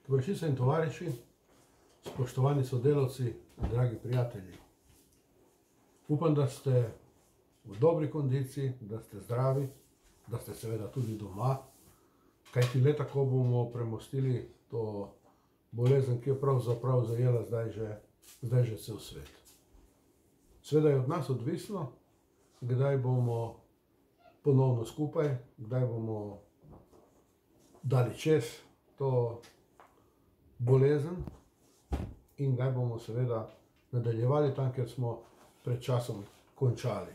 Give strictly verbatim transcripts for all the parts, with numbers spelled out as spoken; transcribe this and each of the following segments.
Tovarišice in tovariši, spoštovani sodelavci, dragi prijatelji. Upam, da ste v dobri kondiciji, da ste zdravi, da ste seveda tudi doma, kajti le tako bomo premostili to bolezen, ki je pravzaprav zajela zdaj že, zdaj že cel svet. Seveda je od nas odvisno, kdaj bomo ponovno skupaj, kdaj bomo dali čez to bolezen in kdaj bomo seveda nadaljevali tam, kjer smo pred časom končali.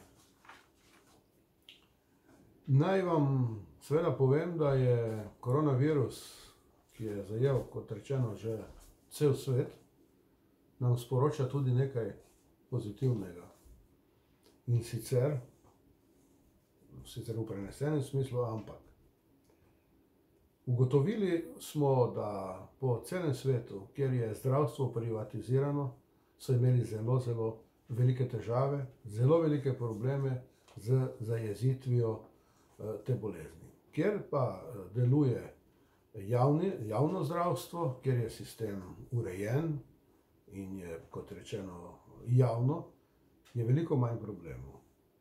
Naj vam seveda povem, da je koronavirus, ki je zajel, kot rečeno, že cel svet, nam sporoča tudi nekaj pozitivnega. In sicer, sicer v prenesenem smislu, ampak ugotovili smo, da po celem svetu, kjer je zdravstvo privatizirano, so imeli zelo, zelo velike težave, zelo velike probleme z zajezitvijo te bolezni. Kjer pa deluje javni, javno zdravstvo, kjer je sistem urejen in je, kot rečeno, javno, je veliko manj problemov.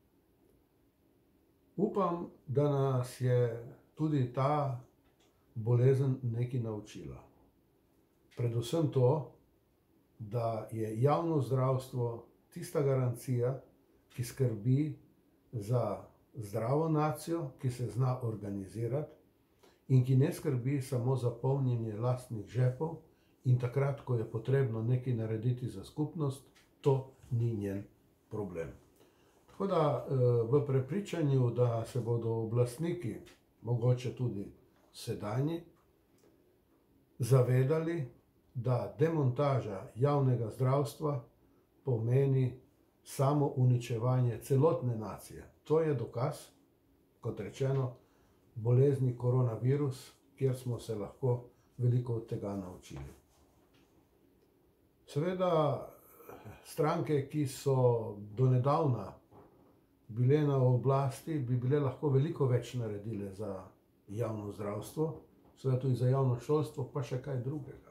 Upam, da nas je tudi ta bolezen nekaj naučila. Predvsem to, da je javno zdravstvo tista garancija, ki skrbi za zdravo nacijo, ki se zna organizirati in ki ne skrbi samo za polnjenje lastnih žepov in takrat, ko je potrebno nekaj narediti za skupnost, to ni njen problem. Tako da v prepričanju, da se bodo oblastniki, mogoče tudi sedanji, zavedali, da demontaža javnega zdravstva pomeni samo uničevanje celotne nacije. To je dokaz, kot rečeno, bolezni koronavirus, kjer smo se lahko veliko od tega naučili. Seveda, stranke, ki so donedavna bile na oblasti, bi bile lahko veliko več naredile za javno zdravstvo, seveda tudi za javno šolstvo, pa še kaj drugega.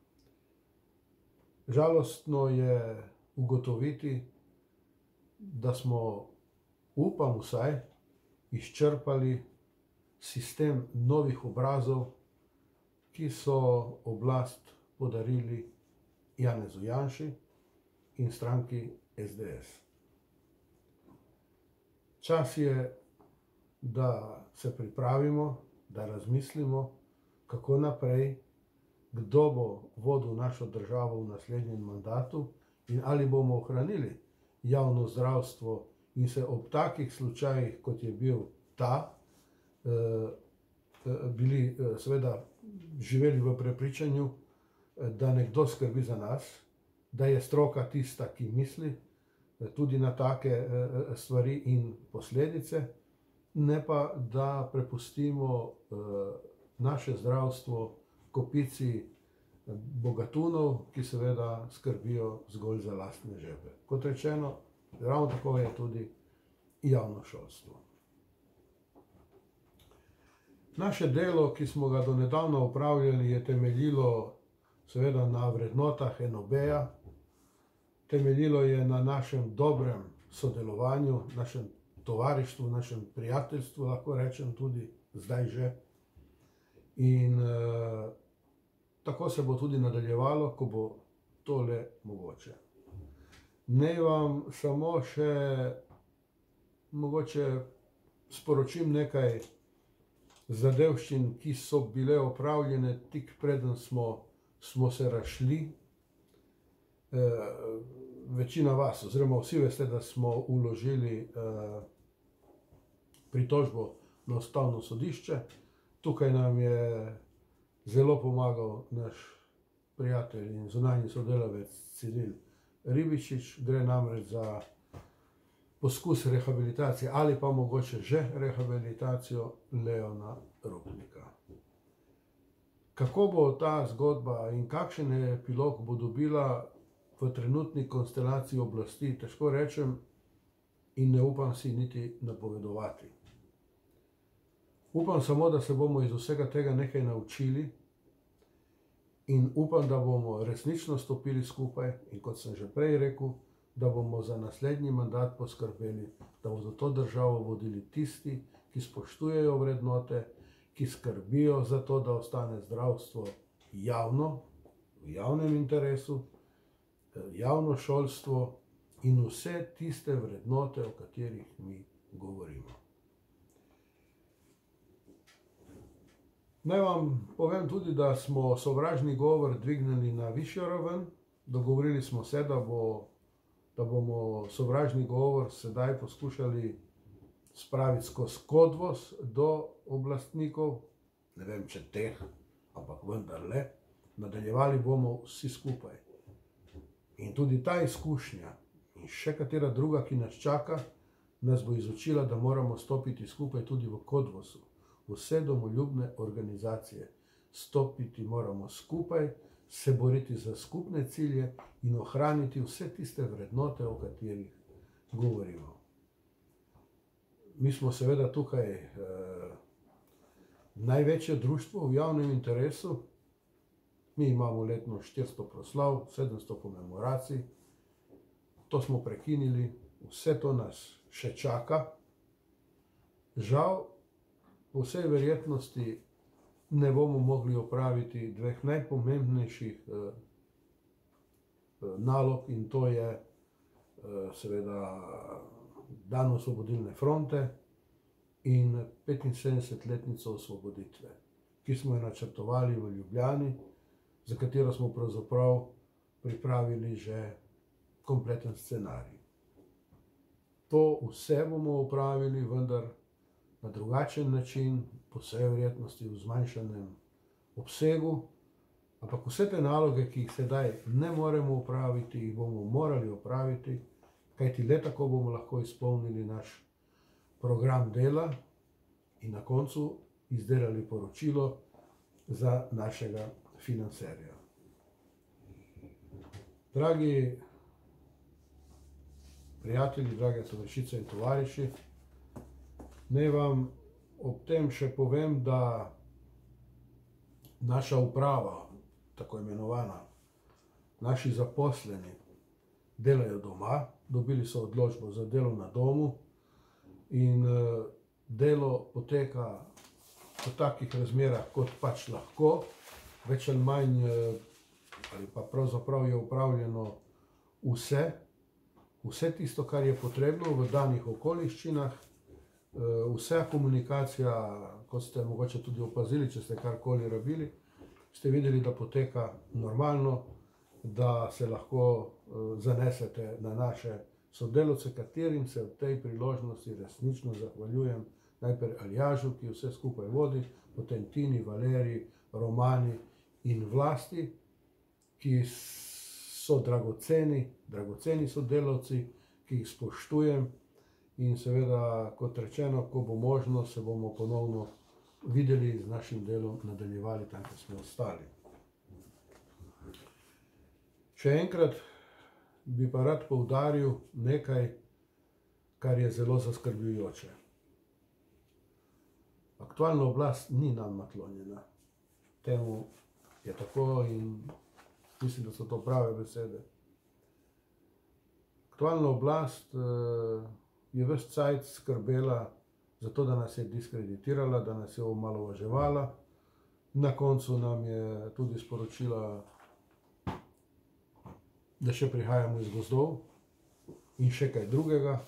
Žalostno je ugotoviti, da smo, upam vsaj, izčrpali sistem novih obrazov, ki so oblast podarili Janezu Janši in stranki es de es. Čas je, da se pripravimo, da razmislimo, kako naprej, kdo bo vodil našo državo v naslednjem mandatu in ali bomo ohranili javno zdravstvo in se ob takih slučajih, kot je bil ta, bili seveda živeli v prepričanju, da nekdo skrbi za nas, da je stroka tista, ki misli tudi na take stvari in posledice, ne pa, da prepustimo naše zdravstvo kopici bogatunov, ki seveda skrbijo zgolj za lastne žepe. Kot rečeno, ravno tako je tudi javno šolstvo. Naše delo, ki smo ga donedavno opravljali, je temeljilo seveda na vrednotah en o beja, temeljilo je na našem dobrem sodelovanju, našem tovarištvu, našem prijateljstvu, lahko rečem tudi zdaj že. In uh, tako se bo tudi nadaljevalo, ko bo tole mogoče. Naj vam samo še mogoče sporočim nekaj zadevščin, ki so bile opravljene tik preden smo, smo se razšli. E, večina vas, oziroma vsi veste, da smo vložili e, pritožbo na Ustavno sodišče. Tukaj nam je zelo pomagal naš prijatelj in zunanji sodelavec Ciril Ribičič. Gre namreč za poskus rehabilitacije ali pa mogoče že rehabilitacijo Leona Rupnika. Kako bo ta zgodba in kakšen epilog bo dobila v trenutni konstelaciji oblasti, težko rečem in ne upam si niti napovedovati. Upam samo, da se bomo iz vsega tega nekaj naučili in upam, da bomo resnično stopili skupaj in kot sem že prej rekel, da bomo za naslednji mandat poskrbeli, da bodo to državo vodili tisti, ki spoštujejo vrednote, ki skrbijo za to, da ostane zdravstvo javno, v javnem interesu, javno šolstvo in vse tiste vrednote, o katerih mi govorimo. Naj vam povem tudi, da smo sovražni govor dvignili na višjo raven. Dogovorili smo se, da, bo, da bomo sovražni govor sedaj poskušali spraviti skozi kodvos do oblastnikov, ne vem, če teh, ampak vendarle, nadaljevali bomo vsi skupaj. In tudi ta izkušnja in še katera druga, ki nas čaka, nas bo izučila, da moramo stopiti skupaj tudi v kodvosu. Vse domoljubne organizacije. Stopiti moramo skupaj, se boriti za skupne cilje in ohraniti vse tiste vrednote, o katerih govorimo. Mi smo seveda tukaj eh, največje društvo v javnem interesu. Mi imamo letno štiristo proslav, sedemsto komemoracij. To smo prekinili, vse to nas še čaka. Žal, po vsej verjetnosti ne bomo mogli opraviti dveh najpomembnejših eh, nalog in to je eh, seveda dan Osvobodilne fronte in petinsedemdesetletnico osvoboditve, ki smo jo načrtovali v Ljubljani, za katero smo pravzaprav pripravili že kompleten scenarij. To vse bomo opravili, vendar na drugačen način, po vsej verjetnosti v zmanjšanem obsegu, ampak vse te naloge, ki jih sedaj ne moremo opraviti, jih bomo morali opraviti, kajti le tako bomo lahko izpolnili naš program dela in na koncu izdelali poročilo za našega financerja. Dragi prijatelji, drage tovarišice in tovariši, naj vam ob tem še povem, da naša uprava, tako imenovana, naši zaposleni delajo doma, dobili so odločbo za delo na domu in delo poteka v takih razmerah, kot pač lahko, več ali manj, ali pa pravzaprav je upravljeno vse, vse tisto, kar je potrebno v danih okoliščinah. Vsa komunikacija, kot ste mogoče tudi opazili, če ste karkoli rabili, ste videli, da poteka normalno, da se lahko zanesete na naše sodelavce, katerim se v tej priložnosti resnično zahvaljujem. Najprej Aljažu, ki vse skupaj vodi, potem Tini, Valeriji, Romani in Vlasti, ki so dragoceni, dragoceni sodelavci, ki jih spoštujem. In seveda, kot rečeno, ko bo možno, se bomo ponovno videli z našim delom, nadaljevali tam, kjer smo ostali. Še enkrat bi pa rad poudaril nekaj, kar je zelo zaskrbljujoče. Aktualna oblast ni nam naklonjena. Temu je tako in mislim, da so to prave besede. Aktualna oblast je ves cajt skrbela za to, da nas je diskreditirala, da nas je omalovaževala. Na koncu nam je tudi sporočila, da še prihajamo iz gozdov in še kaj drugega.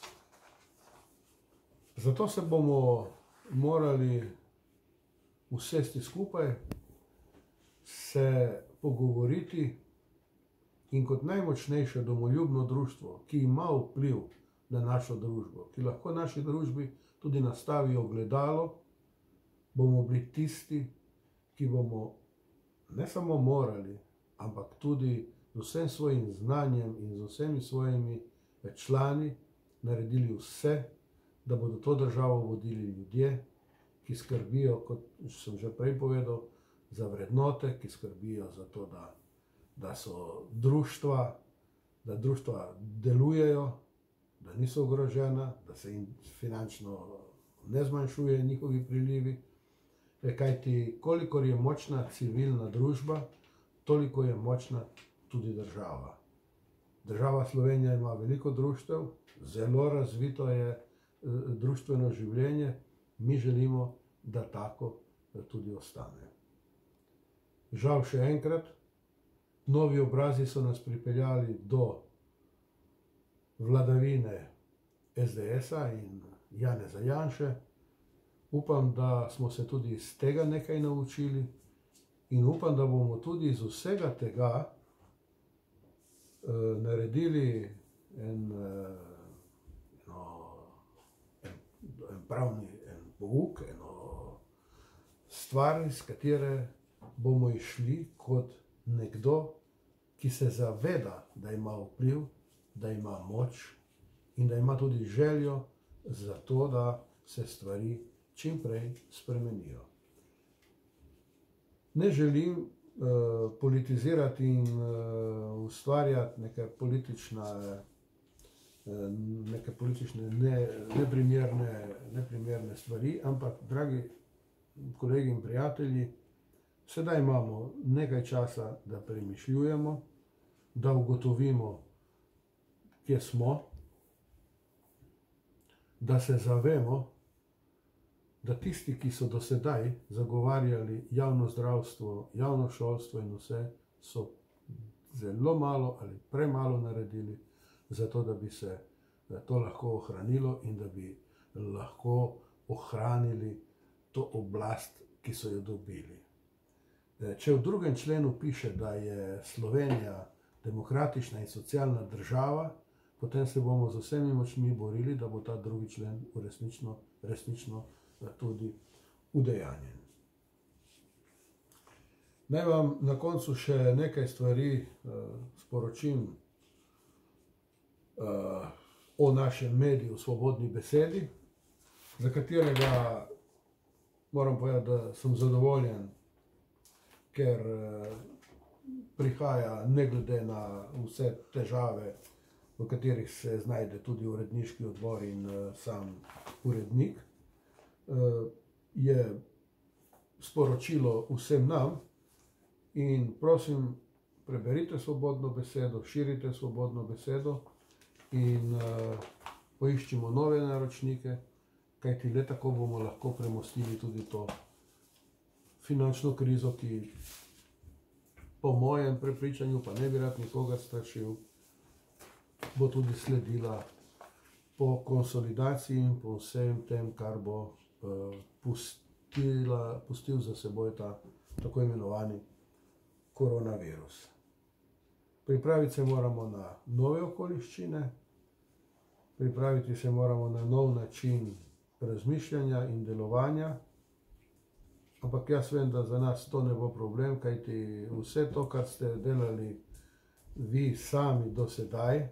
Zato se bomo morali usesti skupaj, se pogovoriti in kot najmočnejše domoljubno društvo, ki ima vpliv na našo družbo, ki lahko naši družbi tudi nastavi ogledalo, bomo bili tisti, ki bomo ne samo morali, ampak tudi z vsem svojim znanjem in z vsemi svojimi člani naredili vse, da bodo to državo vodili ljudje, ki skrbijo, kot sem že prej povedal, za vrednote, ki skrbijo za to, da, da so društva, da društva delujejo, da niso ogrožena, da se jim finančno ne zmanjšuje njihovi prilivi. Kajti kolikor je močna civilna družba, toliko je močna tudi država. Država Slovenija ima veliko društev, zelo razvito je društveno življenje, mi želimo, da tako tudi ostane. Žal še enkrat, novi obrazi so nas pripeljali do vladavine es de esa in Janeza Janše. Upam, da smo se tudi iz tega nekaj naučili in upam, da bomo tudi iz vsega tega uh, naredili en, uh, no, en, en pravni en pouk, eno stvar, iz katere bomo išli kot nekdo, ki se zaveda, da ima vpliv, da ima moč in da ima tudi željo za to, da se stvari čim prej spremenijo. Ne želim uh, politizirati in uh, ustvarjati neke politične, uh, neke politične ne, neprimerne, neprimerne stvari, ampak, dragi kolegi in prijatelji, sedaj imamo nekaj časa, da premišljujemo, da ugotovimo, kje smo, da se zavemo, da tisti, ki so do sedaj zagovarjali javno zdravstvo, javno šolstvo in vse, so zelo malo ali premalo naredili za to, da bi se to lahko ohranilo in da bi lahko ohranili to oblast, ki so jo dobili. Če v drugem členu piše, da je Slovenija demokratična in socialna država, potem se bomo z vsemi močmi borili, da bo ta drugi člen resnično, resnično tudi udejanjen. Naj vam na koncu še nekaj stvari uh, sporočim uh, o našem mediju Svobodni besedi, za katerega moram povedati, da sem zadovoljen, ker uh, prihaja ne glede na vse težave, v katerih se znajde tudi uredniški odbor in uh, sam urednik. Je sporočilo vsem nam in prosim, preberite Svobodno besedo, širite Svobodno besedo in uh, poiščimo nove naročnike, kajti le tako bomo lahko premostili tudi to finančno krizo, ki po mojem prepričanju, pa ne bi rad nikogar strašil, bo tudi sledila po konsolidaciji in po vsem tem, kar bo Pustila, pustil za seboj ta tako imenovani koronavirus. Pripraviti se moramo na nove okoliščine, pripraviti se moramo na nov način razmišljanja in delovanja, ampak jaz vem, da za nas to ne bo problem, kajti vse to, kar ste delali vi sami do sedaj,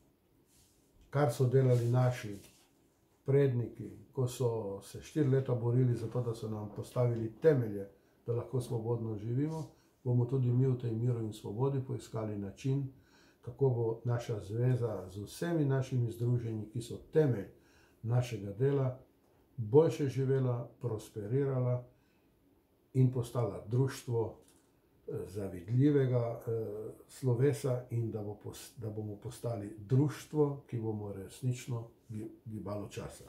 kar so delali naši predniki, ko so se štiri leta borili za to, da so nam postavili temelje, da lahko svobodno živimo, bomo tudi mi v tej miru in svobodi poiskali način, kako bo naša zveza z vsemi našimi združenji, ki so temelj našega dela, boljše živela, prosperirala in postala društvo zavidljivega eh, slovesa in da, bo pos, da bomo postali društvo, ki bomo resnično gibalo časa.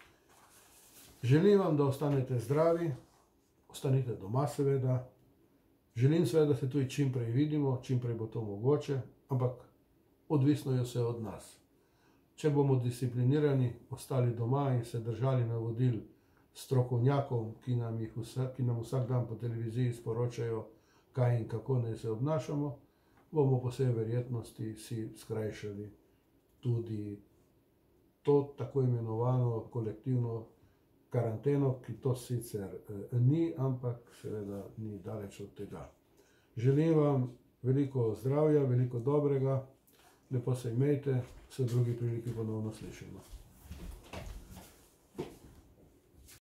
Želim vam, da ostanete zdravi, ostanite doma seveda. Želim seveda, da se tudi čim prej vidimo, čim prej bo to mogoče, ampak odvisno je vse od nas. Če bomo disciplinirani, ostali doma in se držali navodil strokovnjakov, ki nam, jih vsak, ki nam vsak dan po televiziji sporočajo, kaj in kako naj se obnašamo, bomo po vsej verjetnosti si skrajšali tudi to tako imenovano kolektivno karanteno, ki to sicer eh, ni, ampak seveda ni daleč od tega. Želim vam veliko zdravja, veliko dobrega, lepo se imejte, se v drugi priliki ponovno slišimo.